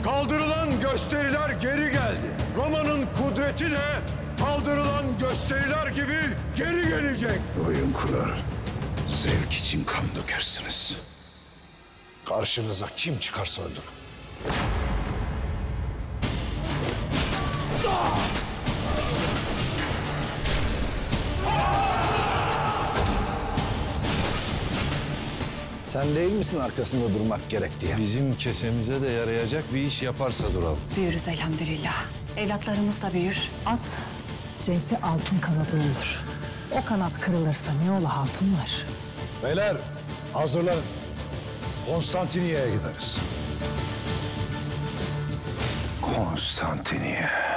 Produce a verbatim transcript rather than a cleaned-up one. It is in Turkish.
Kaldırılan gösteriler geri geldi. Roma'nın kudreti de kaldırılan gösteriler gibi geri gelecek. Oyun kurar, zevk için kan dökersiniz. Karşınıza kim çıkarsa öldürün. Sen değil misin arkasında durmak gerek diye? Bizim kesemize de yarayacak bir iş yaparsa duralım. Büyürüz elhamdülillah. Evlatlarımız da büyür. At Cenk'te altın kanadı olur. O kanat kırılırsa ne ola hatun var. Beyler hazırlanın. Konstantiniyye'ye gideriz. Konstantiniye.